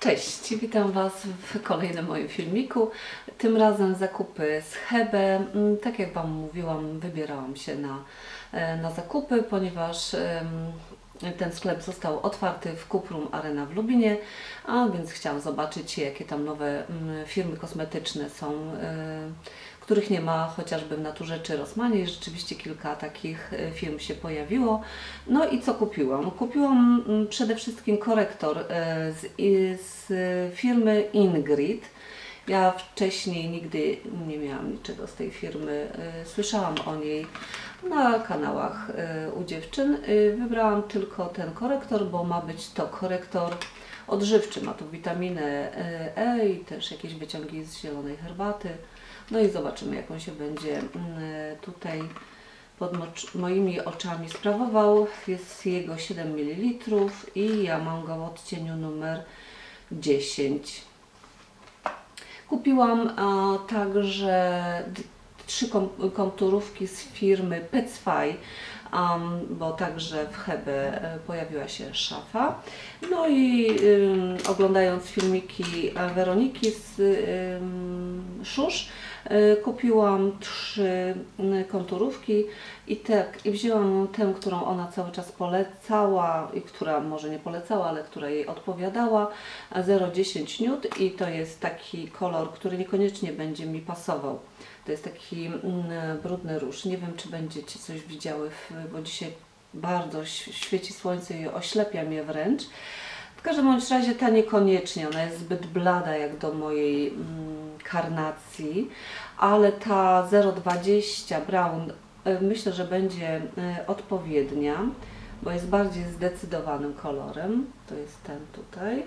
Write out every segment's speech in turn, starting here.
Cześć, witam Was w kolejnym moim filmiku. Tym razem zakupy z Hebe. Tak jak Wam mówiłam, wybierałam się na zakupy, ponieważ ten sklep został otwarty w Cuprum Arena w Lubinie, a więc chciałam zobaczyć, jakie tam nowe firmy kosmetyczne są, których nie ma chociażby w Naturze czy Rossmanie. I rzeczywiście kilka takich firm się pojawiło. No i co kupiłam? Kupiłam przede wszystkim korektor z firmy Ingrid. Ja wcześniej nigdy nie miałam niczego z tej firmy, słyszałam o niej na kanałach u dziewczyn. Wybrałam tylko ten korektor, bo ma być to korektor odżywczy. Ma tu witaminę E i też jakieś wyciągi z zielonej herbaty. No i zobaczymy, jak on się będzie tutaj pod moimi oczami sprawował. Jest jego 7 ml i ja mam go w odcieniu numer 10. Kupiłam także 3 konturówki z firmy Petsfy, bo także w Hebe pojawiła się szafa. No i oglądając filmiki Weroniki z Szusz, kupiłam 3 konturówki i wzięłam tę, którą ona cały czas polecała i która może nie polecała, ale która jej odpowiadała, 0,10 nude, i to jest taki kolor, który niekoniecznie będzie mi pasował. To jest taki brudny róż. Nie wiem, czy będziecie coś widziały, bo dzisiaj bardzo świeci słońce i oślepia mnie wręcz. W każdym bądź razie ta niekoniecznie, ona jest zbyt blada jak do mojej karnacji, ale ta 0,20 Brown myślę, że będzie odpowiednia, bo jest bardziej zdecydowanym kolorem. To jest ten tutaj.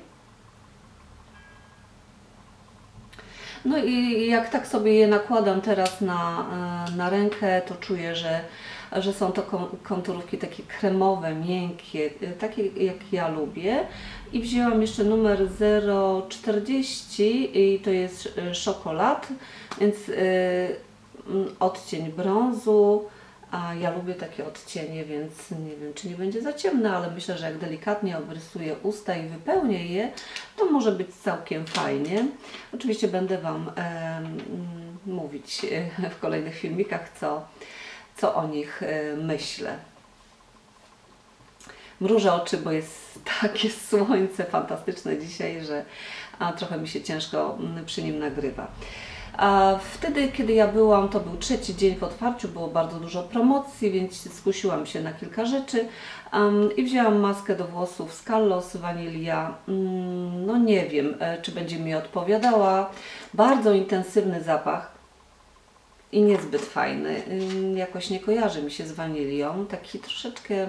No i jak tak sobie je nakładam teraz na rękę, to czuję, że są to konturówki takie kremowe, miękkie, takie jak ja lubię. I wzięłam jeszcze numer 0,40 i to jest szokolad, więc odcień brązu. A ja lubię takie odcienie, więc nie wiem, czy nie będzie za ciemne, ale myślę, że jak delikatnie obrysuję usta i wypełnię je, to może być całkiem fajnie. Oczywiście będę Wam mówić w kolejnych filmikach, co o nich myślę. Mrużę oczy, bo jest takie słońce fantastyczne dzisiaj, że trochę mi się ciężko przy nim nagrywa. A wtedy, kiedy ja byłam, to był 3. dzień w otwarciu, było bardzo dużo promocji, więc skusiłam się na kilka rzeczy i wzięłam maskę do włosów z Kallos Vanilla. No nie wiem, czy będzie mi odpowiadała. Bardzo intensywny zapach i niezbyt fajny. Jakoś nie kojarzy mi się z wanilią. Taki troszeczkę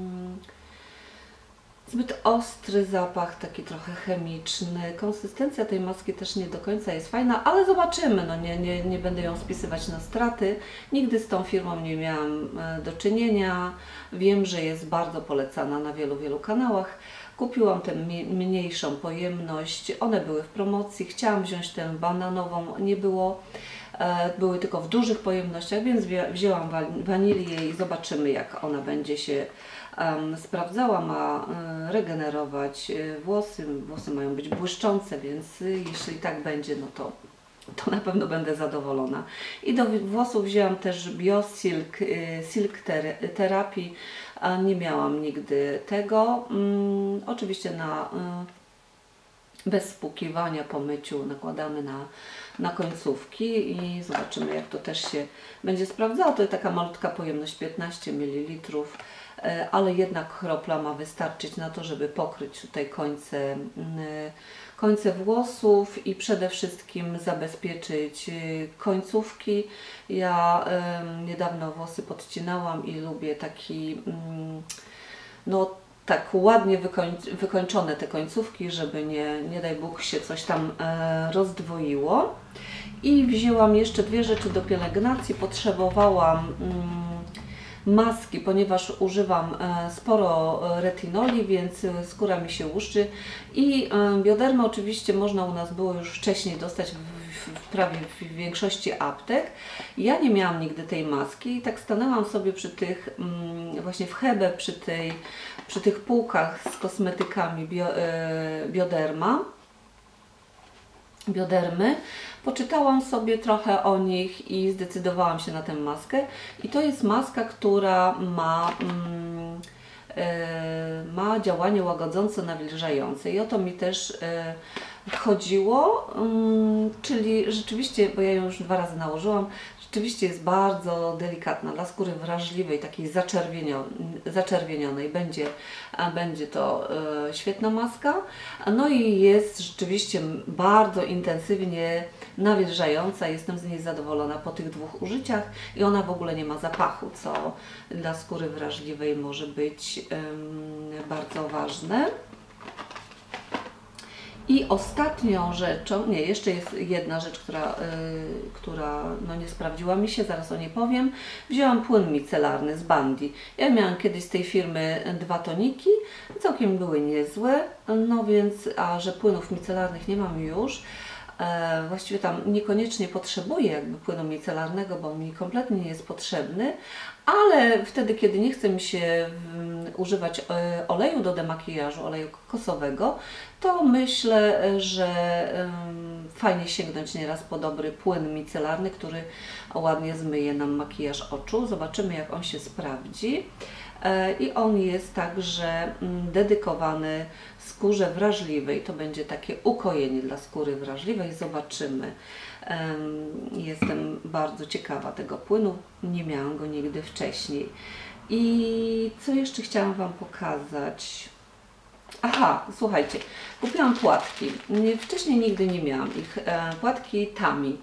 zbyt ostry zapach, taki trochę chemiczny. Konsystencja tej maski też nie do końca jest fajna, ale zobaczymy. No nie będę ją spisywać na straty. Nigdy z tą firmą nie miałam do czynienia. Wiem, że jest bardzo polecana na wielu kanałach. Kupiłam tę mniejszą pojemność. One były w promocji. Chciałam wziąć tę bananową. Nie było. Były tylko w dużych pojemnościach, więc wzięłam wanilię i zobaczymy, jak ona będzie się sprawdzała. Ma regenerować włosy. Włosy mają być błyszczące, więc jeśli tak będzie, no to na pewno będę zadowolona. I do włosów wzięłam też BioSilk Silk Therapy. Nie miałam nigdy tego. Oczywiście bez spłukiwania po myciu nakładamy na końcówki i zobaczymy, jak to też się będzie sprawdzało. To jest taka malutka pojemność, 15 ml, ale jednak kropla ma wystarczyć na to, żeby pokryć tutaj końce włosów i przede wszystkim zabezpieczyć końcówki. Ja niedawno włosy podcinałam i lubię taki, no tak ładnie wykończone te końcówki, żeby nie daj Bóg się coś tam rozdwoiło. I wzięłam jeszcze 2 rzeczy do pielęgnacji. Potrzebowałam maski, ponieważ używam sporo retinoli, więc skóra mi się łuszczy. I Bioderma oczywiście można u nas było już wcześniej dostać prawie w większości aptek. Ja nie miałam nigdy tej maski i tak stanęłam sobie przy tych, właśnie w Hebe, przy tych półkach z kosmetykami Bioderma Biodermy. Poczytałam sobie trochę o nich i zdecydowałam się na tę maskę. I to jest maska, która ma działanie łagodzące, nawilżające. I o to mi też chodziło, czyli rzeczywiście, bo ja ją już 2 razy nałożyłam, rzeczywiście jest bardzo delikatna, dla skóry wrażliwej, takiej zaczerwienionej. Będzie to świetna maska. No i jest rzeczywiście bardzo intensywnie nawilżająca. Jestem z niej zadowolona po tych 2 użyciach i ona w ogóle nie ma zapachu, co dla skóry wrażliwej może być bardzo ważne. I ostatnią rzeczą, nie, jeszcze jest jedna rzecz, która no nie sprawdziła mi się, zaraz o niej powiem. Wzięłam płyn micelarny z Bandi. Ja miałam kiedyś z tej firmy 2 toniki, całkiem były niezłe, no więc, a że płynów micelarnych nie mam już, właściwie tam niekoniecznie potrzebuję jakby płynu micelarnego, bo mi kompletnie nie jest potrzebny, ale wtedy, kiedy nie chce mi się używać oleju do demakijażu, oleju kokosowego, to myślę, że fajnie sięgnąć nieraz po dobry płyn micelarny, który ładnie zmyje nam makijaż oczu. Zobaczymy, jak on się sprawdzi. I on jest także dedykowany skórze wrażliwej. To będzie takie ukojenie dla skóry wrażliwej. Zobaczymy. Jestem bardzo ciekawa tego płynu. Nie miałam go nigdy wcześniej. I co jeszcze chciałam Wam pokazać? Aha, słuchajcie, kupiłam płatki. Wcześniej nigdy nie miałam ich. Płatki Tami.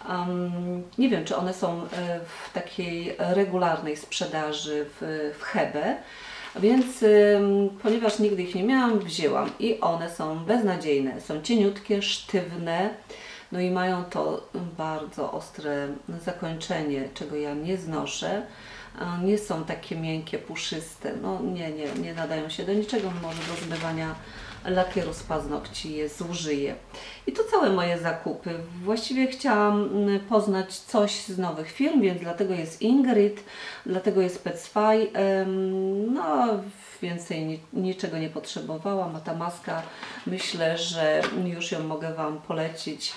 Nie wiem, czy one są w takiej regularnej sprzedaży w Hebe, więc ponieważ nigdy ich nie miałam, wzięłam i one są beznadziejne. Są cieniutkie, sztywne, no i mają to bardzo ostre zakończenie, czego ja nie znoszę. Nie są takie miękkie, puszyste, no nie nadają się do niczego, może do zmywania lakieru z paznokci je zużyję. I to całe moje zakupy. Właściwie chciałam poznać coś z nowych firm, więc dlatego jest Ingrid, dlatego jest Petsfai. No, więcej niczego nie potrzebowałam, a ta maska, myślę, że już ją mogę Wam polecić,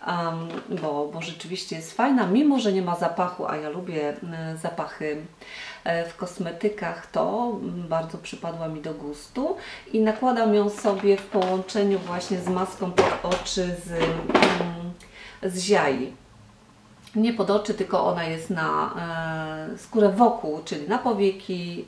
bo rzeczywiście jest fajna, mimo że nie ma zapachu, a ja lubię zapachy w kosmetykach, to bardzo przypadła mi do gustu i nakładam ją sobie w połączeniu właśnie z maską pod oczy z Ziai. Nie pod oczy, tylko ona jest na skórę wokół, czyli na powiekę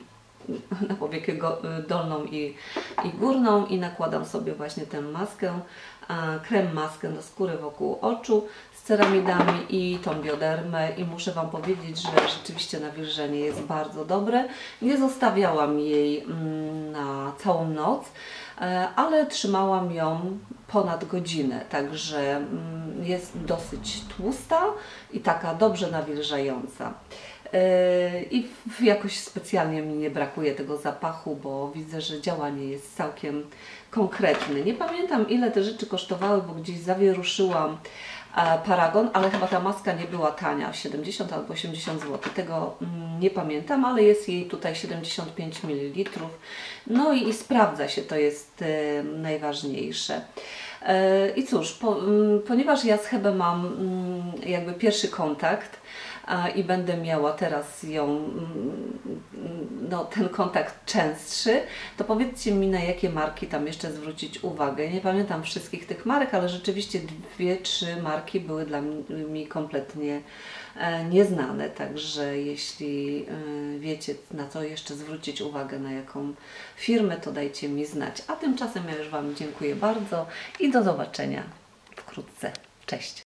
dolną i górną i nakładam sobie właśnie tę maskę, krem maskę do skóry wokół oczu z ceramidami i tą biodermę i muszę Wam powiedzieć, że rzeczywiście nawilżenie jest bardzo dobre. Nie zostawiałam jej na całą noc, ale trzymałam ją ponad godzinę, także jest dosyć tłusta i taka dobrze nawilżająca. I jakoś specjalnie mi nie brakuje tego zapachu, bo widzę, że działanie jest całkiem konkretne. Nie pamiętam, ile te rzeczy kosztowały, bo gdzieś zawieruszyłam Paragon, ale chyba ta maska nie była tania, 70 albo 80 zł. Tego nie pamiętam, ale jest jej tutaj 75 ml. No i sprawdza się, to jest najważniejsze. I cóż, ponieważ ja z Hebe mam jakby pierwszy kontakt i będę miała teraz ten kontakt częstszy, to powiedzcie mi, na jakie marki tam jeszcze zwrócić uwagę. Nie pamiętam wszystkich tych marek, ale rzeczywiście 2-3 marki były dla mnie kompletnie nieznane, także jeśli wiecie, na co jeszcze zwrócić uwagę, na jaką firmę, to dajcie mi znać. A tymczasem ja już Wam dziękuję bardzo i do zobaczenia wkrótce. Cześć!